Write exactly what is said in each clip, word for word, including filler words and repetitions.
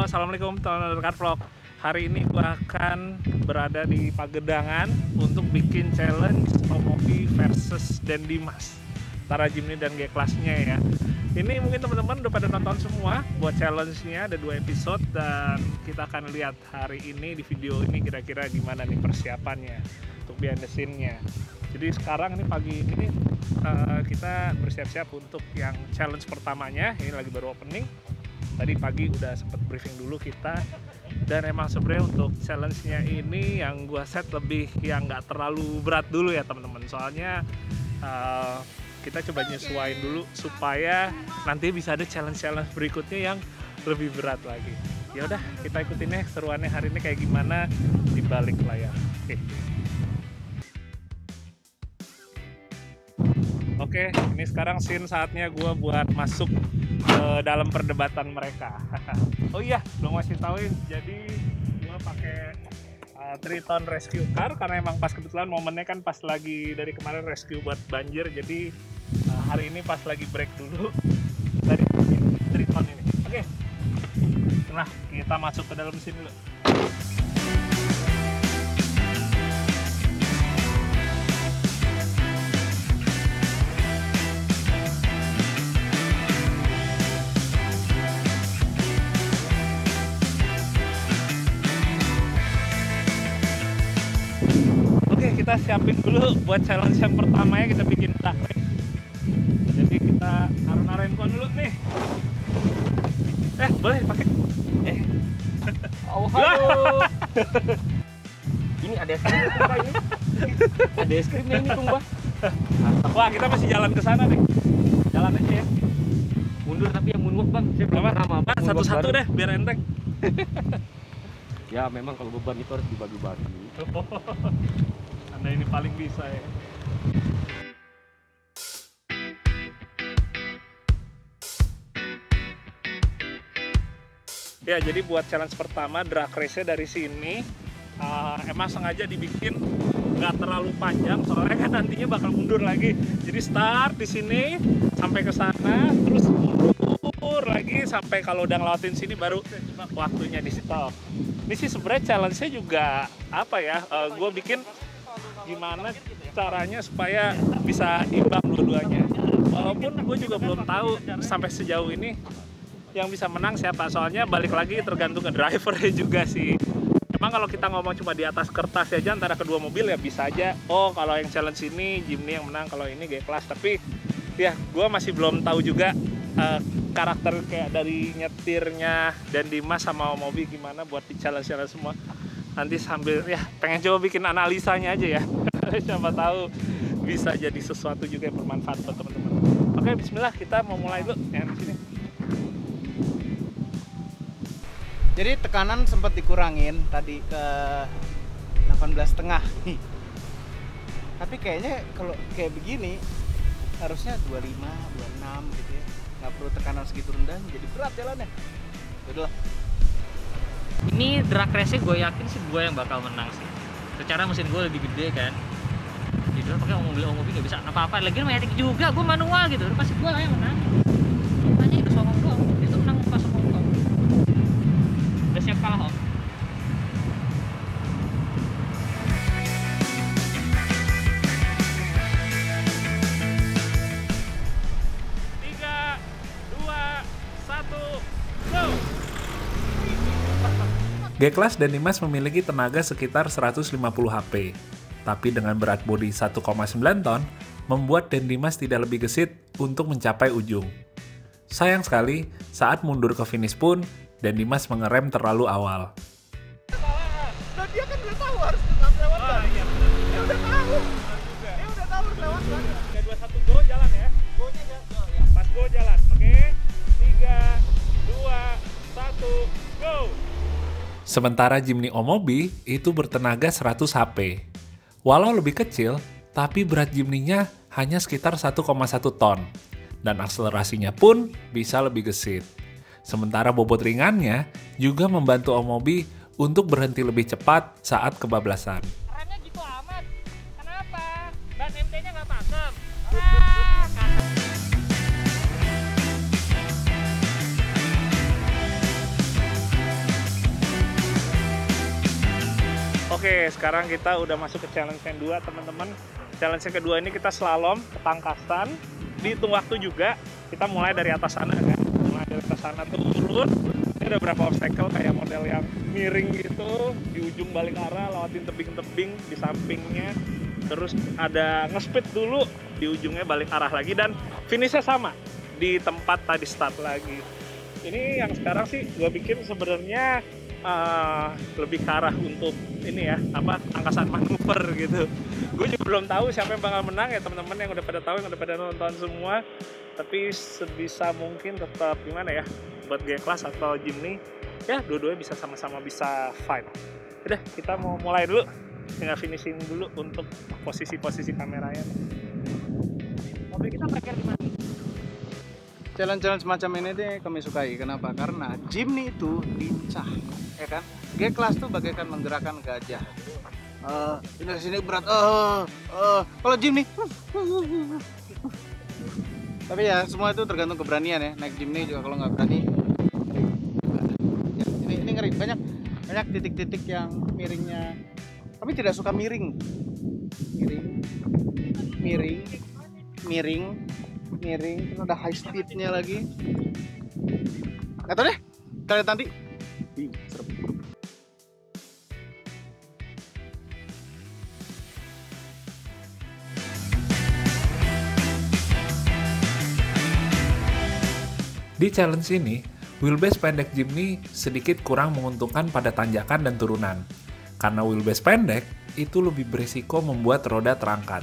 Assalamualaikum teman-teman Car Vlog. Hari ini gue akan berada di Pagedangan untuk bikin challenge Omobi versus Dendimas antara Jimny dan G-Class-nya ya. Ini mungkin teman-teman udah pada nonton semua buat challenge-nya, ada dua episode dan kita akan lihat hari ini di video ini kira-kira gimana nih persiapannya untuk behind the scene-nya. Jadi sekarang ini pagi ini uh, kita bersiap-siap untuk yang challenge pertamanya. Ini lagi baru opening. Tadi pagi udah sempet briefing dulu kita. Dan emang sebenarnya untuk challenge-nya ini yang gua set lebih yang nggak terlalu berat dulu ya teman-teman. Soalnya uh, kita coba nyesuaiin dulu supaya nanti bisa ada challenge-challenge berikutnya yang lebih berat lagi. Ya udah, kita ikutin ya seruannya hari ini kayak gimana di balik layar. Oke. Oke, ini sekarang scene saatnya gue buat masuk ke dalam perdebatan mereka. Oh iya, belum ngasih tauin. Jadi gue pakai uh, Triton Rescue Car karena emang pas kebetulan momennya kan pas lagi dari kemarin rescue buat banjir. Jadi uh, hari ini pas lagi break dulu dari Triton ini. Oke, nah kita masuk ke dalam sini dulu. Kita siapin dulu buat challenge yang pertama ya, kita bikin duck race. Jadi kita naruh-naruhin kon dulu nih. Eh, boleh pakai? Eh. Oh, halo. Ini ada es krim tuh, Pak, ini. Ada es krimnya ini tuh, Mbak. Wah, kita masih jalan ke sana nih. Jalan aja ya. Mundur tapi yang moonwalk, Bang. Saya belum pernah apa. Satu-satu deh biar enteng. Ya, memang kalau beban itu harus dibagi-bagi. Anda ini paling bisa ya. Ya, jadi buat challenge pertama drag race-nya dari sini uh, emang sengaja dibikin nggak terlalu panjang soalnya kan nantinya bakal mundur lagi. Jadi start di sini sampai ke sana terus mundur lagi sampai kalau udah ngelawatin sini baru waktunya di stop. Ini sih sebenarnya challenge-nya juga apa ya? Uh, gue bikin gimana caranya supaya bisa imbang dua-duanya. Walaupun gue juga belum tahu sampai sejauh ini yang bisa menang siapa. Soalnya balik lagi tergantung ke drivernya juga sih. Emang kalau kita ngomong cuma di atas kertas aja antara kedua mobil ya bisa aja. Oh kalau yang challenge ini Jimny yang menang, kalau ini G-Class. Tapi ya gue masih belum tahu juga uh, karakter kayak dari nyetirnya Dendimas sama Omobi gimana buat di challenge-challenge semua. Nanti sambil ya pengen coba bikin analisanya aja ya. Siapa tahu bisa jadi sesuatu juga yang bermanfaat buat teman-teman. Oke, bismillah, kita mau mulai dulu yang di sini. Jadi tekanan sempat dikurangin tadi ke delapan belas setengah. Tapi kayaknya kalau kayak begini harusnya dua puluh lima, dua puluh enam gitu ya. Nggak perlu tekanan segitu rendah, jadi berat jalannya. Udah. Ini drag race gue yakin sih gue yang bakal menang sih. Secara mesin gue lebih gede kan. Jadi pakai mobil mobil nggak bisa apa-apa. Lagi matic juga, gue manual gitu. Pasti gue lah yang menang. Makanya udah songong gue, itu menang pas songong gue. Udah siap kalah om. Tiga, dua, satu, go! G-Class Dendimas memiliki tenaga sekitar seratus lima puluh HP, tapi dengan berat bodi satu koma sembilan ton, membuat Dendimas tidak lebih gesit untuk mencapai ujung. Sayang sekali, saat mundur ke finish pun, Dendimas mengerem terlalu awal. Nah, dia kan udah tahu harus tetap lewat kan? Dia udah tahu. Dia udah tahu harus lewat kan? tiga, dua, satu, go, jalan ya. Go-nya ya. Pas go, jalan. Oke. tiga, dua, satu, go! Sementara Jimny Omobi itu bertenaga seratus HP. Walau lebih kecil, tapi berat Jimny-nya hanya sekitar satu koma satu ton. Dan akselerasinya pun bisa lebih gesit. Sementara bobot ringannya juga membantu Omobi untuk berhenti lebih cepat saat kebablasan. Remnya gitu amat. Kenapa? Ban M T-nya nggak pakem. Ah, Oke, sekarang kita udah masuk ke challenge yang dua, teman-teman. Challenge yang kedua ini kita slalom ketangkasan, dihitung waktu juga. Kita mulai dari atas sana kan, mulai dari atas sana turun. Ini ada beberapa obstacle kayak model yang miring gitu, di ujung balik arah, lewatin tebing-tebing di sampingnya. Terus ada nge-speed dulu, di ujungnya balik arah lagi, dan finishnya sama di tempat tadi start lagi. Ini yang sekarang sih gue bikin sebenarnya uh, lebih ke arah untuk ini ya, apa, angkasan manuver gitu. Gue juga belum tahu siapa yang bakal menang ya, teman-teman yang udah pada tahu, yang udah pada nonton semua. Tapi sebisa mungkin tetap gimana ya, buat G-Class atau Jimny, ya dua-duanya bisa sama-sama bisa fight. Udah, kita mau mulai dulu, tinggal finishing dulu untuk posisi-posisi kameranya. Mobil kita parkir di mana? Challenge-challenge semacam ini deh kami sukai. Kenapa? Karena Jimny itu lincah, ya kan? G-Class tuh bagaikan menggerakkan gajah. Uh, ini sini berat. Uh, uh. Kalau Jimny, tapi ya semua itu tergantung keberanian ya. Naik Jimny juga kalau nggak berani, ya, ini ini ngeri. Banyak banyak titik-titik yang miringnya. Kami tidak suka miring, miring, miring, miring. miring, terus ada high speednya lagi. Nggak tahu deh, kalian nanti. Ih, serem. Di challenge ini, wheelbase pendek Jimny sedikit kurang menguntungkan pada tanjakan dan turunan. Karena wheelbase pendek, itu lebih berisiko membuat roda terangkat.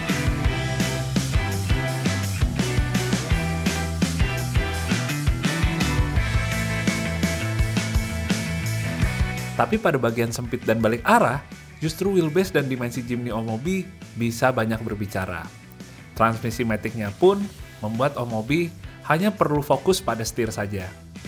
Tapi pada bagian sempit dan balik arah, justru wheelbase dan dimensi Jimny Omobi bisa banyak berbicara. Transmisi matic-nya pun membuat Omobi hanya perlu fokus pada setir saja.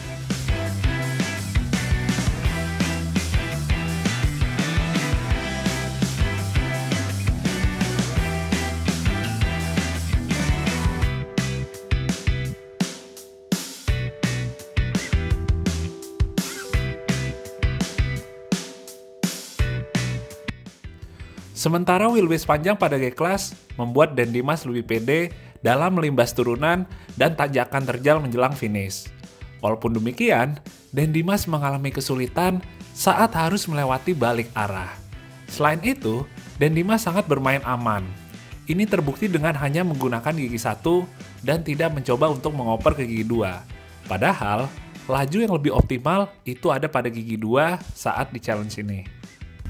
Sementara wheelbase panjang pada G-Class membuat Dan Dimas lebih pede dalam melimbas turunan dan tanjakan terjal menjelang finish. Walaupun demikian, Dan Dimas mengalami kesulitan saat harus melewati balik arah. Selain itu, Dan Dimas sangat bermain aman. Ini terbukti dengan hanya menggunakan gigi satu dan tidak mencoba untuk mengoper ke gigi dua. Padahal, laju yang lebih optimal itu ada pada gigi dua saat di challenge ini.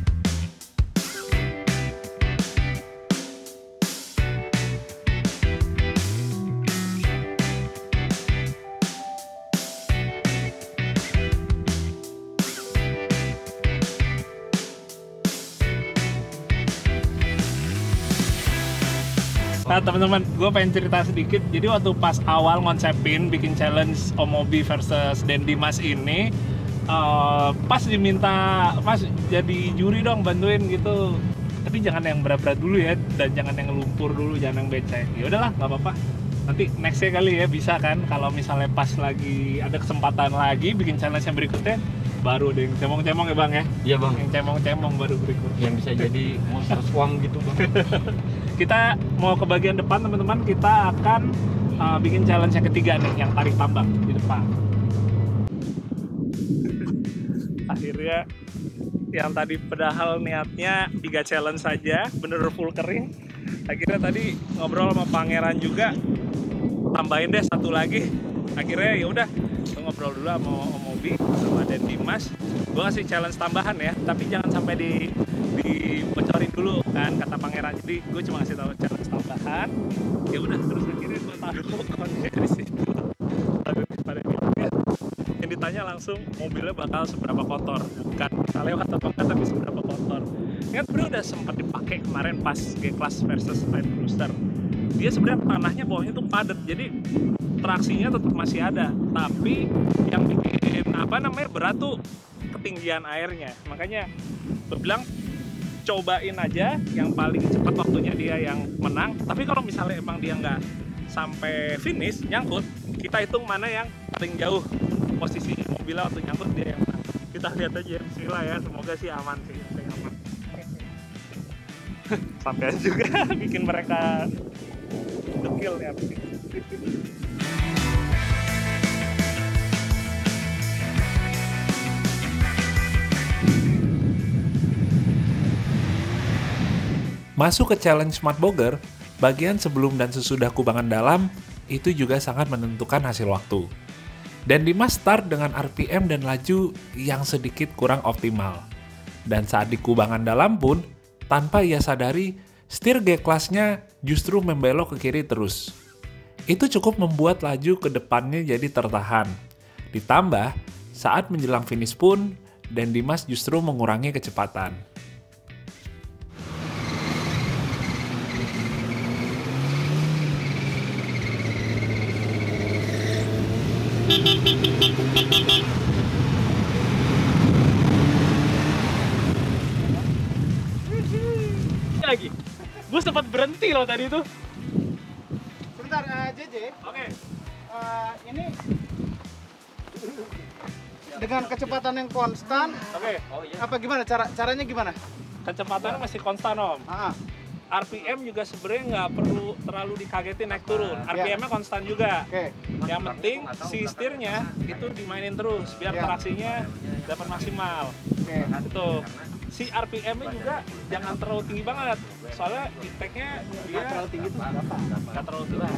Nah teman-teman, gue pengen cerita sedikit. Jadi waktu pas awal ngonsepin bikin challenge Omobi versus Dan Dimas ini, uh, pas diminta, Mas jadi juri dong bantuin gitu. Tapi jangan yang berat-berat dulu ya, dan jangan yang lumpur dulu, jangan yang becek. Ya udahlah, nggak apa-apa. Nanti nextnya kali ya bisa kan, kalau misalnya pas lagi ada kesempatan lagi bikin challenge yang berikutnya, baru deh yang cemong-cemong ya bang ya. Iya bang. Yang cemong-cemong baru berikutnya. Yang bisa jadi monster swang gitu bang. Kita mau ke bagian depan teman-teman, kita akan uh, bikin challenge yang ketiga nih, yang tarik tambang di depan. Akhirnya yang tadi padahal niatnya tiga challenge saja, bener full kering. Akhirnya tadi ngobrol sama pangeran juga, tambahin deh satu lagi. Akhirnya ya udah, ngobrol dulu sama Omobi sama Dan Dimas. Gue kasih challenge tambahan ya, tapi jangan sampai di dibocorin dulu kan kata pangeran. Jadi gue cuma kasih tahu challenge tambahan. Ya udah, terus akhirnya gue taruh kontennya di situ. Taruh pada mobilnya. Yang ditanya langsung mobilnya bakal seberapa kotor, bukan kita lewat atau enggak, tapi seberapa kotor. Ingat bro, udah sempat dipakai kemarin pas G-Class versus Land Cruiser. Dia sebenarnya tanahnya bawahnya tuh padat, jadi traksinya tetap masih ada, tapi yang bikin apa namanya berat tuh ketinggian airnya. Makanya gue bilang cobain aja yang paling cepat waktunya dia yang menang. Tapi kalau misalnya emang dia nggak sampai finish nyangkut, kita hitung mana yang paling jauh posisi mobilnya waktu nyangkut, dia yang menang. Kita lihat aja, bismillah ya, semoga sih aman sih, aman. sampai juga bikin mereka dekil ya. Masuk ke challenge Smart Boger, bagian sebelum dan sesudah kubangan dalam itu juga sangat menentukan hasil waktu. Dan Dimas start dengan R P M dan laju yang sedikit kurang optimal. Dan saat di kubangan dalam pun, tanpa ia sadari, setir G-Class-nya justru membelok ke kiri terus. Itu cukup membuat laju ke depannya jadi tertahan. Ditambah, saat menjelang finish pun, dan Dimas justru mengurangi kecepatan. Lagi, gue sempat berhenti loh tadi tuh. Sebentar, uh, J J. Oke. Uh, ini dengan kecepatan yang konstan, Oke. Oh iya. apa gimana? Cara caranya gimana? Kecepatannya masih konstan om. Ah, R P M juga sebenarnya nggak perlu terlalu dikagetin naik turun. R P M-nya konstan juga. oke. Yang penting si setirnya itu dimainin terus biar Ya. traksinya dapat maksimal. Oke. Itu si R P M-nya juga jangan terlalu tinggi banget. Soalnya impact-nya dia Nggak terlalu tinggi tuh berapa? nggak terlalu tinggi.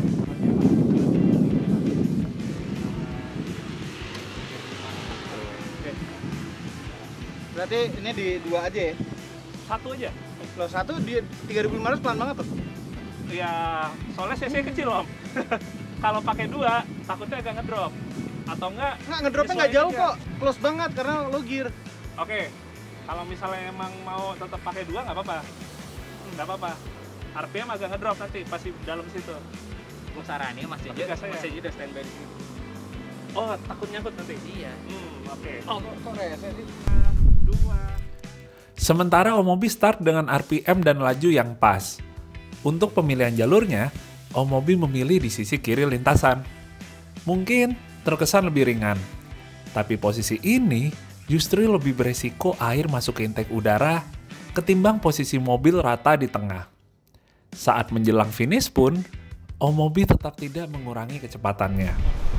Berarti ini di dua aja ya? Satu aja. Loh, satu di tiga ribu lima ratus pelan banget tuh. Ya soalnya cc kecil om. Kalau pakai dua takutnya agak ngedrop. Atau enggak? Nggak, ngedropnya nggak nyesuaiin jauh aja. kok. Close banget karena lo gear. Oke. Kalau misalnya emang mau tetap pakai dua nggak apa-apa. Nggak apa-apa. R P M agak ngedrop nanti pasti dalam situ. Gue saranin Mas Tapi Jeje, gas saya. Mas Jeje udah standby di sini. Oh takut nyangkut nanti. Iya. Hmm oke. Oh, kok rese sih? Dua. Sementara Omobi start dengan R P M dan laju yang pas. Untuk pemilihan jalurnya, Omobi memilih di sisi kiri lintasan. Mungkin terkesan lebih ringan, tapi posisi ini justru lebih beresiko air masuk ke intake udara ketimbang posisi mobil rata di tengah. Saat menjelang finish pun, Omobi tetap tidak mengurangi kecepatannya.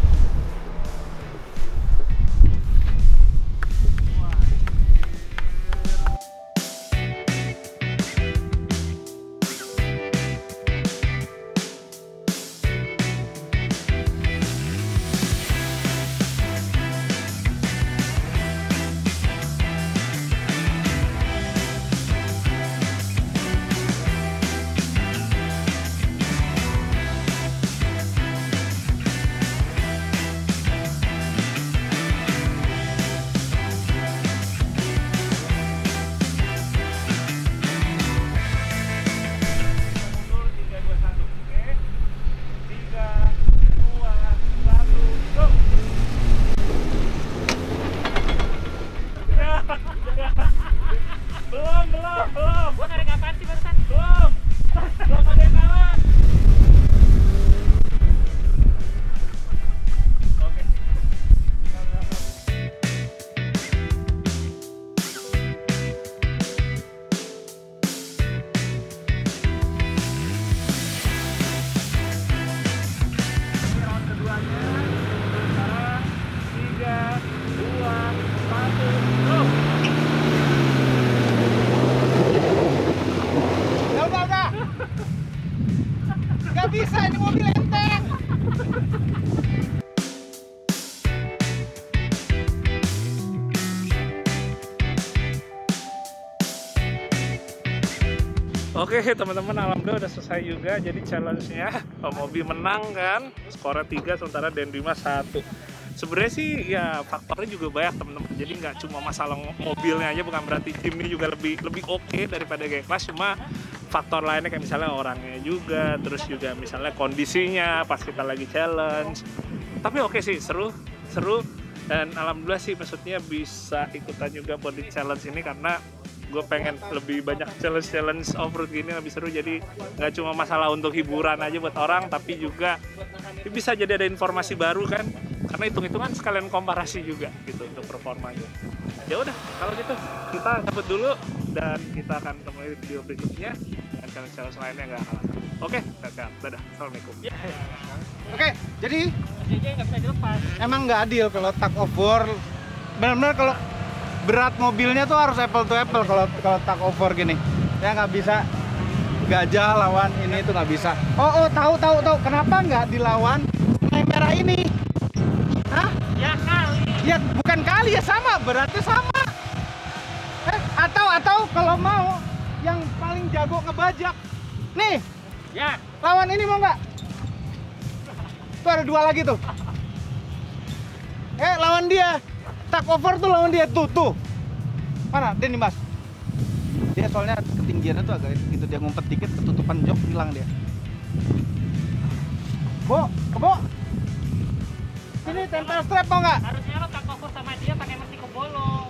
Mundur tiga dua satu. Oke. Tiga dua satu. Go. Ya. Belum belum belum. Gue narik apaan sih barusan? Belum. Belum ada yang kalah. Oke. Round keduanya. Sekarang tiga, dua, satu, go. Ya udah udah. Nggak bisa, ini mobil enteng. Oke teman-teman, alhamdulillah udah selesai juga. Jadi challenge-nya Omobi menang kan, skornya tiga sementara Den Dimas satu. Sebenarnya sih ya faktornya juga banyak teman-teman. Jadi nggak cuma masalah mobilnya aja, bukan berarti tim ini juga lebih lebih oke daripada G-Class. Cuma faktor lainnya kayak misalnya orangnya juga, terus juga misalnya kondisinya pas kita lagi challenge. Tapi oke sih, seru, seru. Dan alhamdulillah sih maksudnya bisa ikutan juga buat di challenge ini karena gue pengen lebih banyak challenge-challenge off-road gini lebih seru. Jadi nggak cuma masalah untuk hiburan aja buat orang, tapi juga bisa jadi ada informasi baru kan, karena hitung-hitungan sekalian komparasi juga gitu untuk performanya. Ya udah kalau gitu kita cabut dulu dan kita akan ketemu di video berikutnya. challenge-challenge lainnya nggak kalah. Oke, dadah, dadah, assalamualaikum. Ya. Oke, jadi J J nggak bisa dilepas. emang nggak adil kalau tug of war. Benar-benar kalau berat mobilnya tuh harus apple to apple kalau kalau tug of war gini. Ya nggak bisa gajah lawan ini tuh nggak bisa. Oh, oh tahu tahu tahu kenapa nggak dilawan sungai merah ini? Hah? Ya kali. Ya bukan kali ya sama, beratnya sama. Eh, atau atau kalau mau yang paling jago ngebajak. Nih, Ya. lawan ini mau nggak? Tuh ada dua lagi tuh. Eh, lawan dia. Tug of war tuh lawan dia tuh tuh. Mana? Dia nih mas. Dia soalnya ketinggiannya tuh agak gitu, dia ngumpet dikit ketutupan jok hilang dia. Bo, kebo. Sini tempel strap mau nggak? Harusnya lo tak fokus sama dia pakai mesin kebolong.